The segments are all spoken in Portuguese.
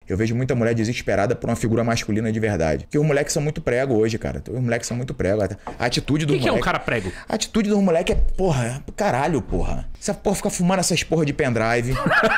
Eu vejo muita mulher desesperada por uma figura masculina de verdade. Porque os moleques são muito prego hoje, cara. Os moleques são muito prego. A atitude do moleque... O que é um cara prego? A atitude do moleque é, porra, caralho, porra. Essa porra fica fumando essas porra de pendrive.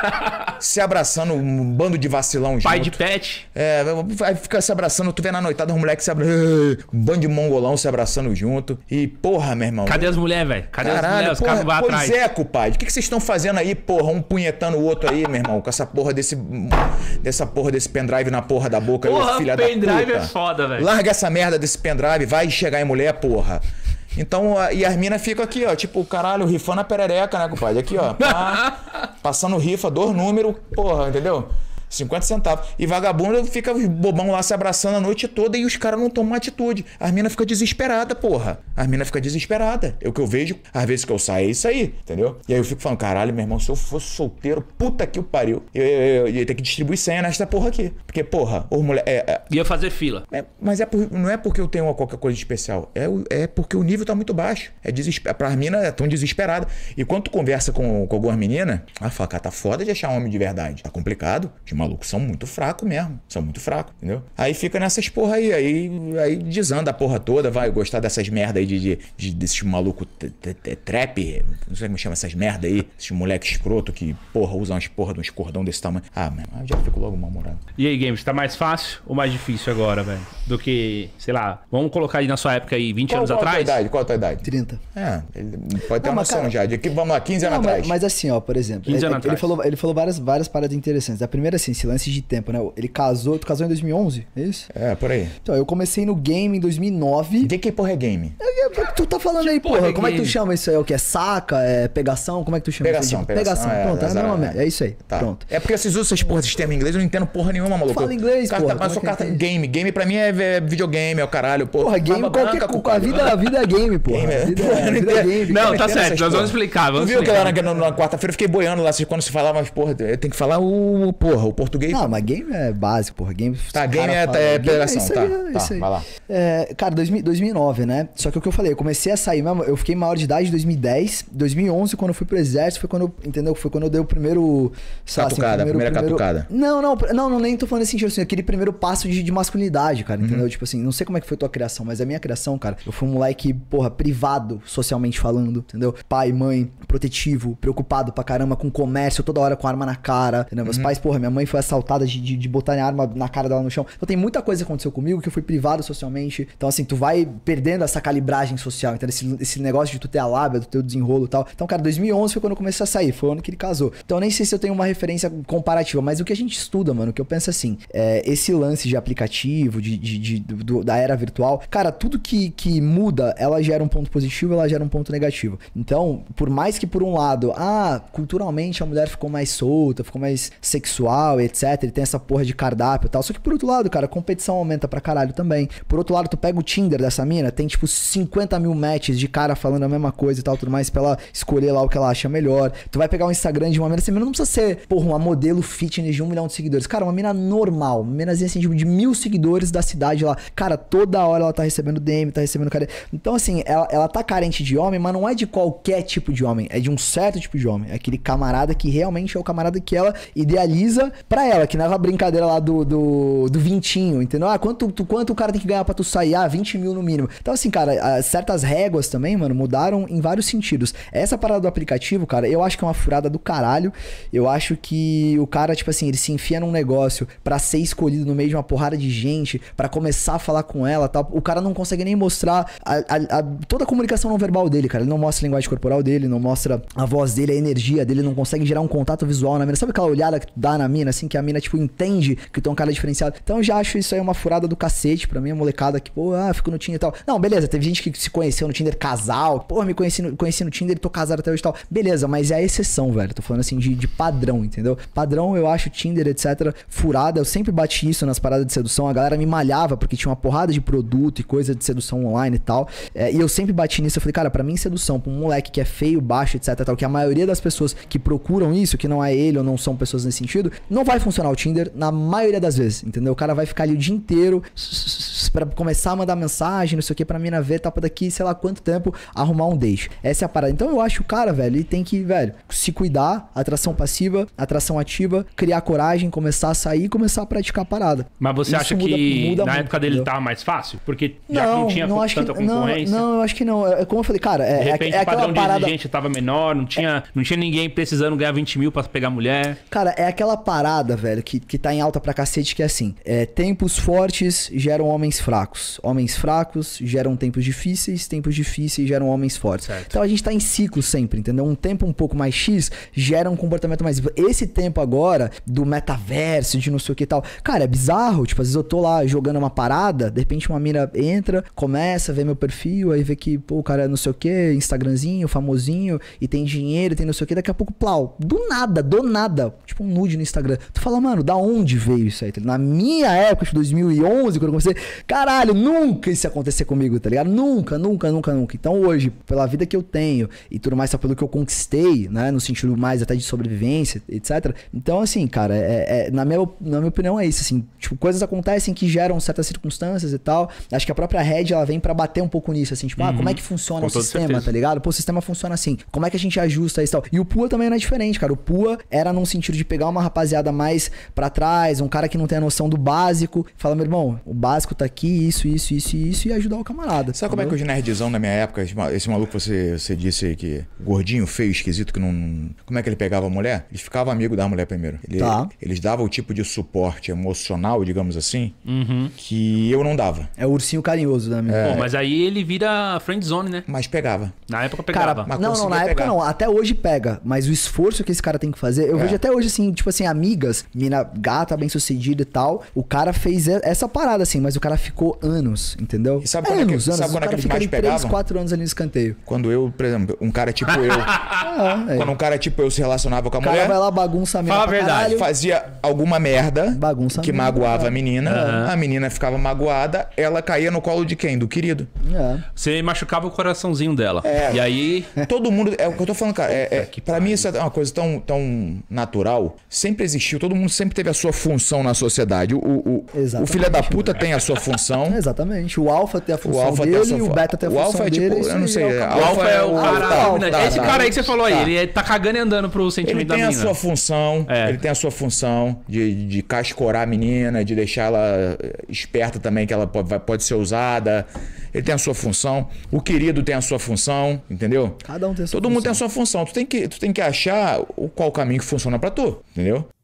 Se abraçando, um bando de vacilão junto. Pai de pet. Vai ficar se abraçando. Tu vê na noitada os moleques se abraçando. Um bando de mongolão se abraçando junto. E, porra, meu irmão. Cadê as mulheres, velho? Cadê as Caralho, mulheres? Os porra, caras vão atrás. pois é, compadre. O que vocês estão fazendo aí, porra? Um punhetando o outro aí, meu irmão. Com essa porra dessa porra desse pendrive na porra da boca. Porra, filha da puta. pendrive é foda, velho. Larga essa merda desse pendrive. Vai chegar em mulher, porra. Então, e as minas ficam aqui, ó, tipo, caralho, rifando a perereca, né, compadre? Aqui, ó, pá, passando rifa, 2 números, porra, entendeu? 50 centavos. E vagabundo fica bobão lá se abraçando a noite toda e os caras não tomam atitude. As minas ficam desesperadas, porra. As minas ficam desesperadas. É o que eu vejo, às vezes que eu saio, é isso aí, entendeu? E aí eu fico falando, caralho, meu irmão, se eu fosse solteiro, puta que o pariu, eu ia ter que distribuir senha nesta porra aqui. Porque, porra, os moleques... Ia fazer fila. Mas não é porque eu tenho qualquer coisa especial. É porque o nível tá muito baixo. Pra as minas, é tão desesperada. E quando tu conversa com algumas meninas, ela fala, cara, tá foda de achar um homem de verdade. Tá complicado. Os malucos são muito fracos mesmo. São muito fracos, entendeu? Aí fica nessas porra aí desanda a porra toda, vai gostar dessas merda aí desses malucos trap, não sei como chama essas merda aí, esses moleque escroto que, porra, usam as porra de uns cordão desse tamanho. Ah, mano, eu já fico logo mal-humorado. E aí, Games, tá mais fácil ou mais difícil agora, velho? Do que, sei lá, vamos colocar aí na sua época aí, 20 anos atrás? Qual a tua idade? 30. Ele pode ter uma noção já. Vamos lá, 15 anos atrás. Mas assim, ó, por exemplo, 15 anos atrás. Ele falou várias paradas interessantes. A primeira, assim, esse lance de tempo, né? Tu casou em 2011, é isso? É, por aí. Então, eu comecei no game em 2009. Que porra é game? Tu tá falando aí, porra, porra. Como é que tu game? chama isso aí? O que é saca? É pegação? Como é que tu chama isso aí? Pegação. Pronto, é a mesma merda. É isso aí. Tá. Pronto. É porque vocês usam essas porra de termos em inglês, eu não entendo porra nenhuma, maluco. Fala inglês, porra. Mas eu sou carta game. Game pra mim é videogame, é o caralho, porra. Porra, game, a vida é game, porra. A vida é game. Não, tá certo, nós vamos explicar. Tu viu que lá na quarta-feira eu fiquei boiando lá, quando se falava, mas porra, tem que falar o português. Não, mas game é básico, porra. Game, tá, game é pegação, tá. Isso aí. Vai lá. Cara, 2009, né? Só que o que eu falei, eu comecei a sair mesmo, eu fiquei maior de idade em 2010, 2011, quando eu fui pro exército, foi quando eu, entendeu? Foi quando eu dei o primeiro... Catucada, primeira catucada. Não, nem tô falando assim, aquele primeiro passo de masculinidade, cara, entendeu? Tipo assim, não sei como é que foi tua criação, mas a minha criação, cara, eu fui um moleque, porra, privado, socialmente falando, entendeu? Pai, mãe, protetivo, preocupado pra caramba com comércio, toda hora com arma na cara, entendeu? Meus pais, porra, minha mãe foi assaltada de botar a arma na cara dela no chão. Então tem muita coisa que aconteceu comigo que eu fui privado socialmente. Então assim, tu vai perdendo essa calibragem social, entendeu? Esse negócio de tu ter a lábia, do teu desenrolo e tal. Então, cara, 2011 foi quando eu comecei a sair, foi o ano que ele casou. Então eu nem sei se eu tenho uma referência comparativa, mas o que a gente estuda, mano, o que eu penso assim, esse lance de aplicativo, da era virtual, cara, tudo que muda, ela gera um ponto positivo, ela gera um ponto negativo. Então, por mais que por um lado, culturalmente a mulher ficou mais solta, ficou mais sexual, etc, ele tem essa porra de cardápio e tal, só que por outro lado, cara, a competição aumenta pra caralho também. Por outro lado, tu pega o Tinder dessa mina, tem tipo 50 mil matches de cara falando a mesma coisa e tal, tudo mais, pra ela escolher lá o que ela acha melhor. Tu vai pegar o Instagram de uma mina, essa mina não precisa ser, porra, uma modelo fitness de 1 milhão de seguidores. Cara, uma mina normal, uma minazinha assim, tipo, de 1000 seguidores da cidade lá. Cara, toda hora ela tá recebendo DM, tá recebendo cara. Então, assim, ela tá carente de homem, mas não é de qualquer tipo de homem, é de um certo tipo de homem. É aquele camarada que realmente é o camarada que ela idealiza pra ela, que nessa brincadeira lá do vintinho, entendeu? Quanto o cara tem que ganhar pra tu sair? 20 mil no mínimo. Então, assim, cara, certas réguas também, mano, mudaram em vários sentidos. Essa parada do aplicativo, cara, eu acho que é uma furada do caralho. Eu acho que o cara, tipo assim, ele se enfia num negócio pra ser escolhido no meio de uma porrada de gente, pra começar a falar com ela, tal. O cara não consegue nem mostrar toda a comunicação não verbal dele, cara. Ele não mostra a linguagem corporal dele, não mostra a voz dele, a energia dele, não consegue gerar um contato visual na mina. Sabe aquela olhada que tu dá na mina, assim, que a mina, tipo, entende que tu é um cara diferenciado? Então eu já acho isso aí uma furada do cacete pra mim, a molecada que, pô, fico no Tinder e tal. Não, beleza, teve gente que se conheceu no Tinder casal, pô, me conheci no Tinder e tô casado até hoje e tal. Beleza, mas é a exceção, velho. Tô falando assim de padrão, entendeu? Padrão, eu acho Tinder, etc, furada. Eu sempre bati isso nas paradas de sedução. A galera me malhava porque tinha uma porrada de produto e coisa de sedução online e tal. E eu sempre bati nisso. Eu falei, cara, pra mim sedução, pra um moleque que é feio, baixo, etc, tal, que a maioria das pessoas que procuram isso, que não é ele ou não são pessoas nesse sentido, não vai funcionar o Tinder na maioria das vezes, entendeu? O cara vai ficar ali o dia inteiro pra começar a mandar mensagem, não sei o que, pra mina ver, tá pra daqui, sei lá quanto tempo, arrumar um date. Essa é a parada. Então eu acho que o cara, velho, ele tem que, velho, se cuidar, atração passiva, atração ativa, criar coragem, começar a sair e começar a praticar a parada. Mas você Isso acha que muda na muito, época dele entendeu? tava mais fácil? Porque já que não tinha acho tanta concorrência. Não, eu acho que não. Como eu falei, cara, De repente é o padrão aquela de parada. exigência tava menor, não tinha ninguém precisando ganhar 20 mil pra pegar mulher. Cara, é aquela parada, velho, que tá em alta pra cacete, que é assim: tempos fortes geram homens fracos. Homens fracos geram tempos difíceis geram homens fortes. Certo. Então a gente tá em ciclo sempre, entendeu? Um tempo um pouco mais X gera um comportamento mais. Esse tempo agora do metaverso, de não sei o que e tal, cara, é bizarro. Tipo, às vezes eu tô lá jogando uma parada, de repente uma mina entra, começa, vê meu perfil, aí vê que, pô, o cara é não sei o que, Instagramzinho, famosinho, e tem dinheiro, tem não sei o que, daqui a pouco, plau, do nada, tipo um nude no Instagram. Tu fala, mano, da onde veio isso aí? Na minha época, de 2011, quando eu comecei, caralho, nunca isso ia acontecer comigo, tá ligado? Nunca. Então hoje, pela vida que eu tenho e tudo mais, só pelo que eu conquistei, né, no sentido mais até de sobrevivência, etc. Então, assim, cara, na minha opinião é isso, assim, tipo, coisas acontecem que geram certas circunstâncias e tal. Acho que a própria Red, ela vem pra bater um pouco nisso, assim, tipo, como é que funciona Com o toda sistema, certeza. tá ligado? Pô, o sistema funciona assim, como é que a gente ajusta isso e tal. E o PUA também não é diferente, cara. O PUA era num sentido de pegar uma rapaziada mais pra trás, um cara que não tem a noção do básico, fala, meu irmão, o básico tá aqui, isso, e ajudar o camarada. Sabe como é que os nerdzão da minha época, esse maluco você disse aí que gordinho, feio, esquisito, que não... Como é que ele pegava a mulher? Eles ficavam amigos da mulher primeiro. Eles davam o tipo de suporte emocional, digamos assim, que eu não dava. É o ursinho carinhoso da minha. Pô, mas aí ele vira friendzone, né? Mas pegava. Na época pegava. Cara, Mas não, conseguia na época pegar. não. Até hoje pega. Mas o esforço que esse cara tem que fazer... Eu vejo até hoje, assim, tipo assim, amigas, mina gata, bem sucedida e tal. O cara fez essa parada, assim, mas o cara ficou anos, entendeu? E sabe quando é que- anos. sabe O quando é cara que eles fica mais ali 3, pegavam? 4 anos ali no escanteio. Quando eu, por exemplo, um cara tipo eu... Quando um cara tipo eu se relacionava com a O cara mulher... vai lá, bagunça a mina Fala a pra verdade. caralho. Fazia alguma merda Bagunça que mesmo, magoava é. a menina, a menina ficava magoada, ela caía no colo de quem? Do querido. Você machucava o coraçãozinho dela. E aí... Todo mundo, é o que eu tô falando, cara, pra mim isso é uma coisa tão natural, sempre existiu, todo mundo sempre teve a sua função na sociedade. O filho da puta tem a sua função. Exatamente. O alfa tem a função alfa tem dele a sua e o fu- beta tem a o função alfa é dele. tipo, isso eu não aí sei, é o O camarada. alfa é o cara tá, dominante. tá, Esse tá. cara aí que você falou Tá. aí, ele tá cagando e andando pro Ele sentimento da tem a menina. sua função, É. ele tem a sua função de cascorar a menina, de deixar ela esperta também, que ela pode ser usada. Ele tem a sua função. O querido tem a sua função, entendeu? Cada um tem a sua Todo mundo tem a função. sua função. Tu tem que achar qual caminho que funciona pra tu, entendeu?